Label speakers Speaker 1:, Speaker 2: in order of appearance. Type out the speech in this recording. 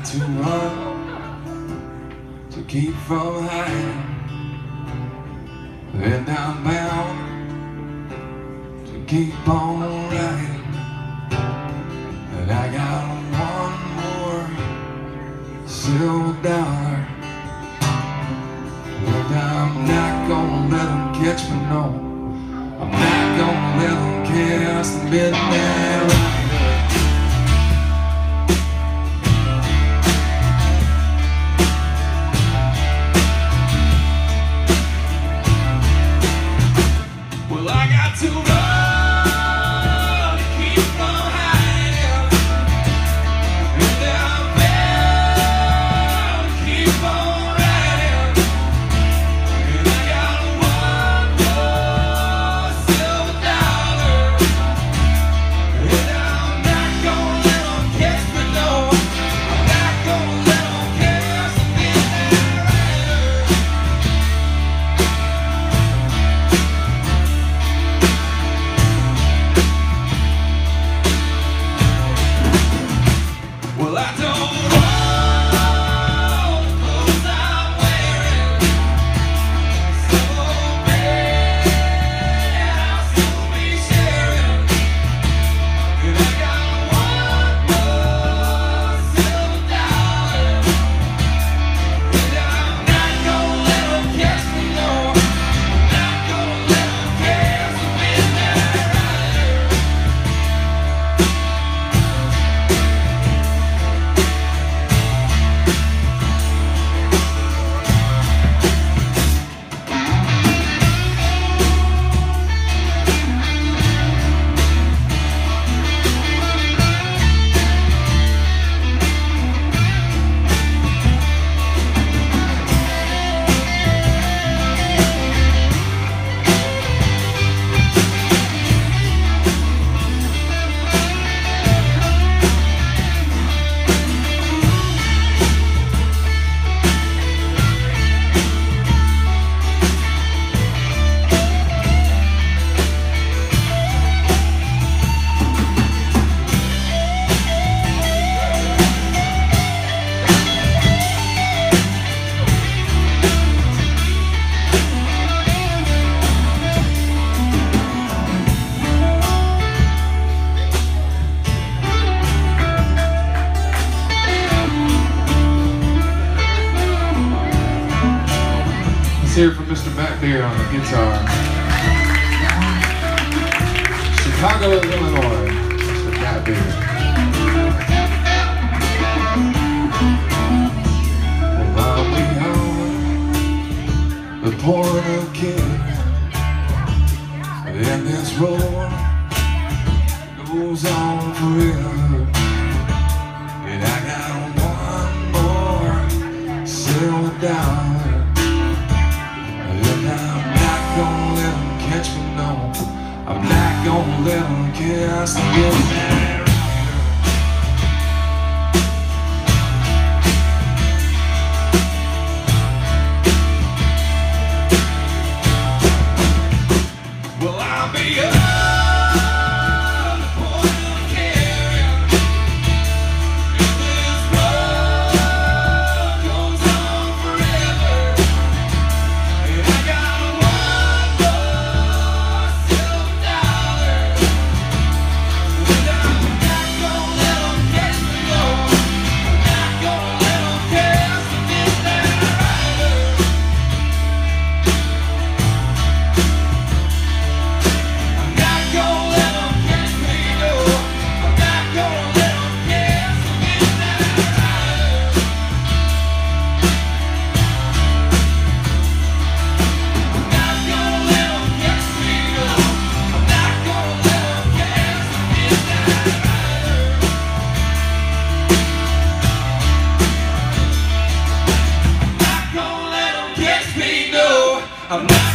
Speaker 1: got to run to keep from hiding, and I'm bound to keep on riding. And I got one more silver dollar, and I'm not gonna let them catch me, no. I'm not gonna let them cast the midnight rider. Well, I got to run to keep from hiding, and I'm bound to keep on riding. And I got one more silver dollar, and I'm not gonna let them catch me, no. I'm not gonna let them catch the midnight rider. Well, I don't know the clothes I'm wearing, so bad I'll soon be sharing. And I got one more silver dollar, and I'm not gonna let them catch me, no. I'm not gonna let them catch the midnight rider. Let's hear it from Mr. Matt Beer on the guitar. Chicago, Illinois, Mr. Matt Beer. Well, I'll be on the port of King, and this road goes on forever. And I got one more silver dollar, and I'm not gonna let them catch me, no. I'm not gonna let them catch the midnight rider. Well, I'll be on the port of Carrion, and this road goes on forever. And I got one more silver dollar, and I'm not gonna let them catch me, no. I'm not gonna let them catch the midnight rider. I'm not gonna let them catch me, no. I'm not gonna let them catch the midnight rider. I'm not gonna let them catch me, no. I'm not gonna let them catch the midnight rider. I'm not gonna let them catch me, no. I'm not